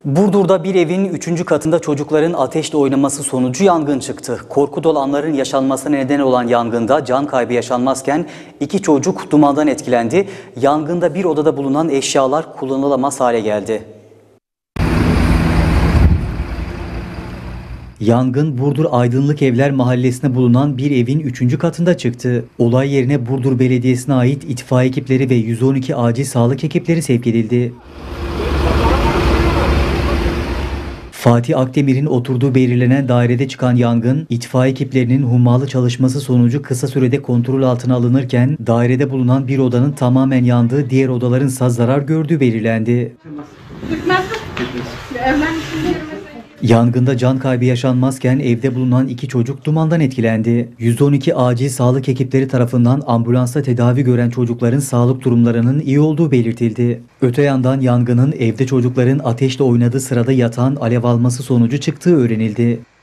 Burdur'da bir evin 3. katında çocukların ateşle oynaması sonucu yangın çıktı. Korku dolu anların yaşanmasına neden olan yangında can kaybı yaşanmazken 2 çocuk dumandan etkilendi. Yangında bir odada bulunan eşyalar kullanılamaz hale geldi. Yangın Burdur Aydınlık Evler Mahallesi'nde bulunan bir evin 3. katında çıktı. Olay yerine Burdur Belediyesi'ne ait itfaiye ekipleri ve 112 acil sağlık ekipleri sevk edildi. Fatih Akdemir'in oturduğu belirlenen dairede çıkan yangın, itfaiye ekiplerinin hummalı çalışması sonucu kısa sürede kontrol altına alınırken, dairede bulunan bir odanın tamamen yandığı, diğer odaların ise zarar gördüğü belirlendi. Yangında can kaybı yaşanmazken evde bulunan 2 çocuk dumandan etkilendi. 112 acil sağlık ekipleri tarafından ambulansa tedavi gören çocukların sağlık durumlarının iyi olduğu belirtildi. Öte yandan yangının evde çocukların ateşle oynadığı sırada yatan alev alması sonucu çıktığı öğrenildi.